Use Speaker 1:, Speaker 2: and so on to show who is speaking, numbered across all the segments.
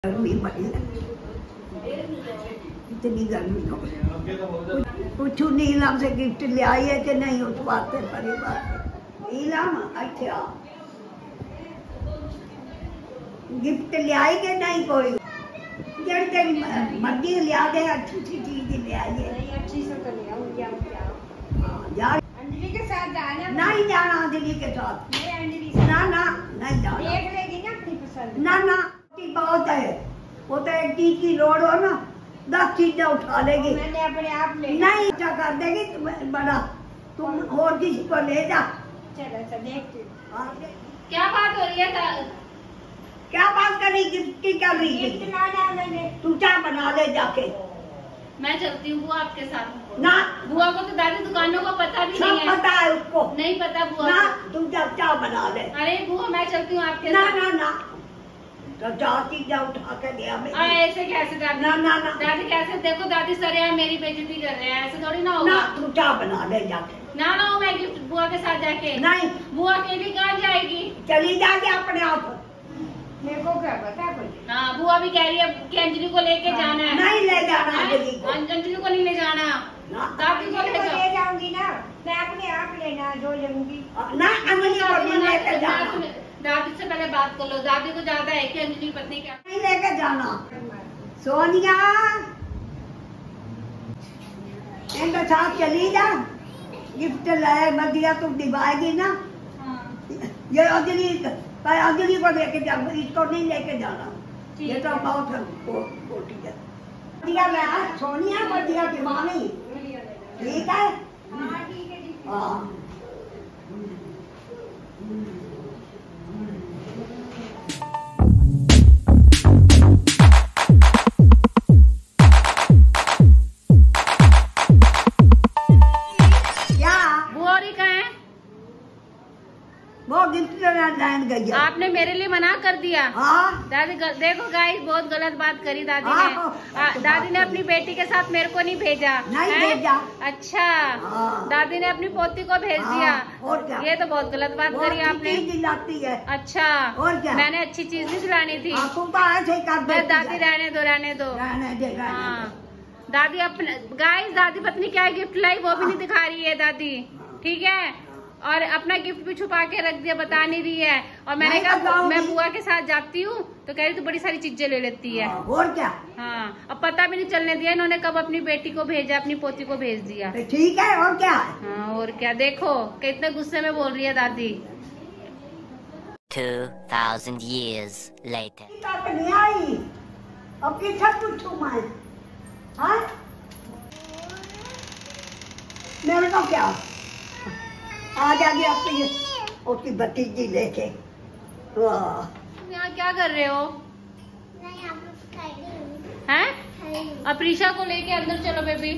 Speaker 1: गर्मी बड़ी है, इतनी गर्मी हो कुछ नीलम से गिफ्ट ले आई है कि नहीं उस वास्ते परिवार नीलम अच्छा गिफ्ट ले आई कि नहीं कोई जड़ तेरी मर्जी लिया दे अच्छी सी चीज ले आई है
Speaker 2: अच्छी से तो ले आऊंगी
Speaker 1: यार
Speaker 2: अंजलि के साथ जाना
Speaker 1: नहीं जाना अंजलि के साथ
Speaker 2: मैं अंजलि से
Speaker 1: ना ना नहीं जाना
Speaker 2: देख लेगी ना अपनी पसंद
Speaker 1: ना ना बहुत है वो तो एक चीज की लोड़ हो ना 10 चीजें उठा लेगी
Speaker 2: मैंने अपने आप ले
Speaker 1: नहीं अच्छा कर देगी बड़ा तुम और किसी को ले जा
Speaker 2: चलो अच्छा देखती
Speaker 3: क्या बात हो रही है?
Speaker 1: क्या बात कर रही गिफ्ट की कर रही
Speaker 2: गिफ्ट
Speaker 1: थी
Speaker 2: लाना मैंने
Speaker 1: तू क्या बना ले जाके
Speaker 3: मैं चलती हूँ बुआ आपके साथ।
Speaker 1: ना
Speaker 3: बुआ को तो दादी दुकानों का पता भी
Speaker 1: सब
Speaker 3: नहीं है।
Speaker 1: पता है उसको
Speaker 3: नहीं पता बुआ
Speaker 1: ना
Speaker 3: को।
Speaker 1: तू जब चाह बना ले
Speaker 3: अरे बुआ मैं चलती हूँ आपके
Speaker 1: ना
Speaker 3: साथ।
Speaker 1: ना ना तो 4 चीजें उठा के दिया मैं
Speaker 3: ऐसे कैसे दादी?
Speaker 1: ना ना ना
Speaker 3: दादी कैसे? देखो दादी सर यहाँ मेरी बेइज्जती कर रहे हैं, ऐसे थोड़ी ना होगा।
Speaker 1: ना तू चाह बना ले जाके
Speaker 3: ना ना मैं गिफ्ट बुआ के साथ जाके
Speaker 1: नहीं
Speaker 3: बुआ अकेली कहाँ जाएगी?
Speaker 1: चली जाके अपने आप
Speaker 2: मेरे को क्या पता कुछ
Speaker 3: हाँ बुआ भी कह रही है कि अंजलि को लेके जाना है।
Speaker 1: नहीं ले जाना अंजलि को
Speaker 3: अंजलि को नहीं ले जाना,
Speaker 1: ना
Speaker 3: दादी को ले जाओ।
Speaker 2: ले जाऊंगी ना मैं अपने आप लेना जो लूंगी
Speaker 1: ना अंजलि को नहीं लेके जाना
Speaker 3: दादी से पहले बात कर लो, दादी को ज्यादा है कि अंजलि की पत्नी क्या।
Speaker 1: नहीं लेके जाना सोनिया इनके साथ चली जा गिफ्ट लाए बढ़िया तुम दिवाएगी ना ये अंजलि को लेके जा इसको नहीं लेके जाना ये तो बहुत छोटी है बढ़िया मैं सोनिया बढ़िया दिवानी ठीक है
Speaker 2: हाँ ठीक है ठीक है
Speaker 1: हाँ वो गिफ्ट लाइन गई है।
Speaker 3: आपने मेरे लिए मना कर दिया।
Speaker 1: हाँ
Speaker 3: दादी देखो गाइस बहुत गलत बात करी दादी
Speaker 1: हाँ,
Speaker 3: ने। दादी ने अपनी बेटी के साथ मेरे को नहीं भेजा।
Speaker 1: नहीं
Speaker 3: हैं?
Speaker 1: भेजा।
Speaker 3: अच्छा
Speaker 1: हाँ।
Speaker 3: दादी ने अपनी पोती को भेज
Speaker 1: हाँ,
Speaker 3: दिया।
Speaker 1: और क्या?
Speaker 3: ये तो बहुत गलत बात
Speaker 1: वो
Speaker 3: करी
Speaker 1: अच्छी
Speaker 3: आपने।
Speaker 1: चीज दिलाती है
Speaker 3: अच्छा
Speaker 1: और क्या?
Speaker 3: मैंने अच्छी चीज नहीं दिलानी थी।
Speaker 1: तुम तो ऐसे ही कर
Speaker 3: बस
Speaker 1: देती
Speaker 3: दादी
Speaker 1: है।
Speaker 3: रहने दो रहने दो।
Speaker 1: रहने दे
Speaker 3: हाँ दादी अपने गाइस दादी पत्नी क्या गिफ्ट लाई वो भी नहीं दिखा रही है दादी, ठीक है। और अपना गिफ्ट भी छुपा के रख दिया, बता नहीं रही है। और मैंने
Speaker 1: नहीं
Speaker 3: कहा
Speaker 1: बताऊंगी।
Speaker 3: मैं बुआ के साथ जाती हूँ तो कह रही तू बड़ी सारी चीजें ले लेती है।
Speaker 1: और क्या?
Speaker 3: हाँ अब पता भी नहीं चलने दिया इन्होंने कब अपनी बेटी को भेजा, अपनी पोती को भेज दिया।
Speaker 1: तो ठीक है और क्या?
Speaker 3: हाँ और क्या, देखो कितने गुस्से में बोल रही है दादी।
Speaker 4: 2000 years later.
Speaker 1: तक नहीं आई अब कितना पूछूं मैं? हाँ मेरे को क्या आ जाएगी अपनी उसकी भतीजी लेके। वाह
Speaker 3: यहाँ क्या कर रहे हो? हैं? अप्रीशा को लेके अंदर चलो बेबी।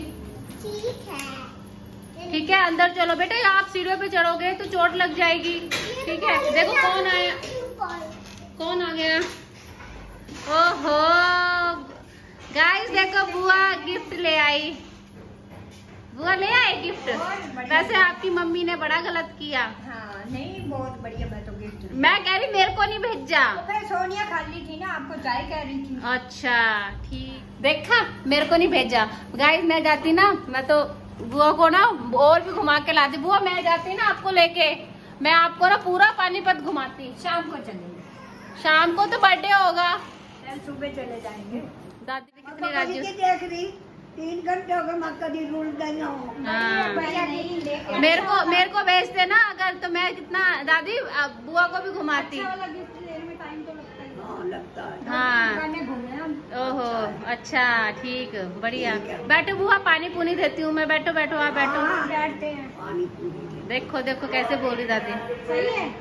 Speaker 3: ठीक है अंदर चलो बेटा, आप सीढ़ियों पे चढ़ोगे तो चोट लग जाएगी। ठीक है देखो कौन आया, कौन आ गया। ओहो गाइस देखो बुआ गिफ्ट ले आई, बुआ ले आए गिफ्ट। वैसे आपकी मम्मी ने बड़ा गलत किया।
Speaker 2: हाँ नहीं बहुत बढ़िया मैं तो गिफ्ट
Speaker 3: मैं कह रही मेरे को नहीं भेजा।
Speaker 2: तो फिर सोनिया खाली थी ना आपको चाय कह रही थी।
Speaker 3: अच्छा ठीक देखा मेरे को नहीं भेजा। गाइस मैं जाती ना मैं तो बुआ को ना और भी घुमा के लाती। बुआ मैं जाती ना आपको लेके, मैं आपको ना पूरा पानीपत घुमाती।
Speaker 2: शाम को चलेंगे,
Speaker 3: शाम को तो बर्थडे होगा।
Speaker 2: कल सुबह चले जाएंगे।
Speaker 3: दादी कितनी राजी हो।
Speaker 1: देख रही 3 घंटे हो गए मैं कभी रुल गई हूँ।
Speaker 3: हाँ।
Speaker 2: भैया नहीं लेके
Speaker 3: मेरे को भेज देना अगर तो मैं कितना दादी बुआ को भी घुमाती।
Speaker 2: अच्छा वाला गिफ्ट लेने में टाइम तो लगता है।
Speaker 1: हाँ लगता है।
Speaker 3: हाँ
Speaker 2: दुकानें घूमे हम।
Speaker 3: ओहो अच्छा ठीक बढ़िया।
Speaker 1: ठीक है।
Speaker 3: बैठो बुआ पानी पुनी देती हूँ मैं। बैठो बैठो आप बैठो।
Speaker 1: हाँ।
Speaker 2: बैठते हैं।
Speaker 1: पानी पूरी दे।
Speaker 3: देखो देखो कैसे बोल रही दादी।
Speaker 2: सही है।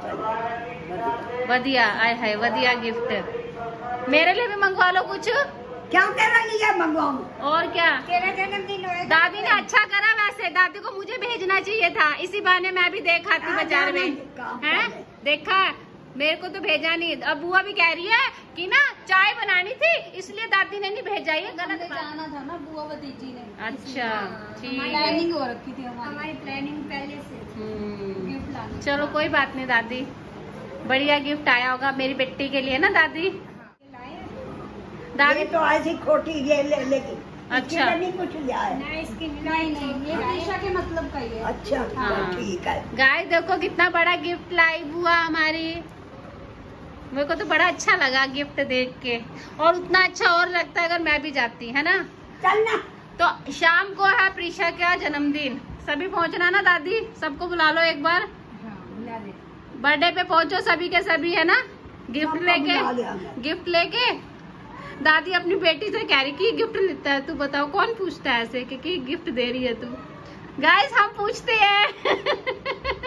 Speaker 3: वधिया आय हाय वधिया गिफ्ट। मेरे लिए भी मंगवा लो कुछ।
Speaker 1: क्या तेरा लिए मंगवाऊं?
Speaker 3: और क्या
Speaker 2: तेरा जन्मदिन होएगा।
Speaker 3: दादी ने अच्छा करा, वैसे दादी को मुझे भेजना चाहिए था, इसी बहाने मैं भी देख आती बाजार में। हैं देखा मेरे को तो भेजा नहीं। अब बुआ भी कह रही है कि ना चाय बनानी थी इसलिए दादी ने नहीं भेजा। ये गलत
Speaker 2: जाना था ना बुआ भतीजी ने।
Speaker 3: अच्छा ठीक है।
Speaker 2: प्लानिंग हो रखी थी हमारी प्लानिंग पहले से गिफ्ट लाने।
Speaker 3: चलो कोई बात नहीं दादी, बढ़िया गिफ्ट आया होगा मेरी बेटी के लिए ना दादी। दादी
Speaker 1: ये तो ऐसी खोटी ये लेकिन
Speaker 3: अच्छा।
Speaker 1: इसकी नहीं कुछ लिया है।
Speaker 2: नहीं इसकी नहीं ये प्रीशा के मतलब का ही है।
Speaker 1: अच्छा
Speaker 3: हाँ।
Speaker 1: ठीक है।
Speaker 3: गाइस देखो कितना बड़ा गिफ्ट लाई बुआ हमारी। मेरे को तो बड़ा अच्छा लगा गिफ्ट देख के, और उतना अच्छा और लगता है अगर मैं भी जाती, है ना।
Speaker 1: चल ना।
Speaker 3: तो शाम को है प्रीशा का जन्मदिन, सभी पहुंचना ना दादी, सबको बुला लो एक बार। बर्थडे पे पहुंचो सभी के सभी, है ना। गिफ्ट
Speaker 1: सबको बुला लिया
Speaker 3: लेके,
Speaker 1: मैं।
Speaker 3: गिफ्ट लेके। दादी अपनी बेटी से कह रही कि गिफ्ट लेता है, तू बताओ कौन पूछता है ऐसे कि गिफ्ट दे रही है तू। गाइस हम पूछते हैं